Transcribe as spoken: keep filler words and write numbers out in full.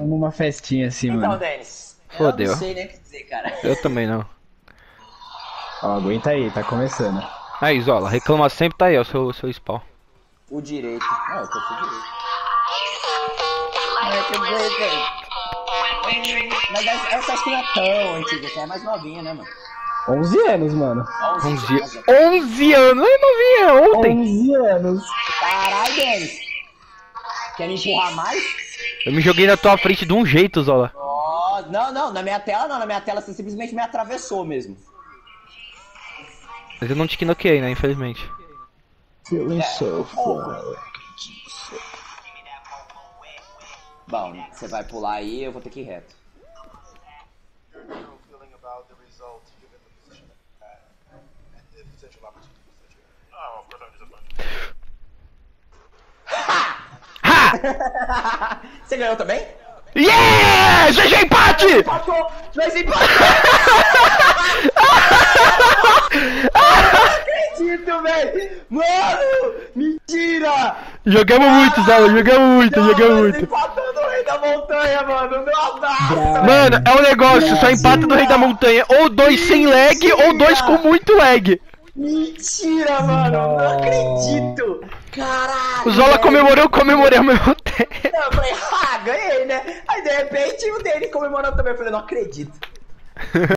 uma festinha assim, Então, mano. Denis, eu Fodeu. não sei nem o que dizer, cara. Eu também não. Ó, aguenta aí, tá começando. Aí, Zola, reclama sempre, tá aí, ó, o seu, seu spawn. O direito. Não, eu tô com o direito. É que eu vou, velho. Mas essa, essa acho que não é tão antiga, essa é mais novinha, né, mano? onze anos, mano. onze, onze anos, eu não vi, é ontem. onze anos. Caralho, Denis. Quer me empurrar mais? Eu me joguei na tua frente de um jeito, Zola. Oh, não, não, na minha tela não, na minha tela você simplesmente me atravessou mesmo. Mas eu não te knockei, né, infelizmente. Feeling so Bom, você vai pular aí, eu vou ter que ir reto. Você ganhou também? Yeah! G G empate! Empatou! Nós empatamos! Não acredito, velho! Mano! Mentira! Jogamos muito, Zola, jogamos muito, Não, jogamos nós muito. empatamos o Rei da Montanha, mano! Nossa! Mano, é um negócio, só empata do Rei da Montanha. Ou dois sem lag, ou dois com muito lag. Mentira, mano! Não acredito! Caralho! O Zola velho. comemorou, eu comemorei ao mesmo tempo. Não, eu falei, ah, ganhei, né? Aí de repente o dele comemorando também. Eu falei, não acredito.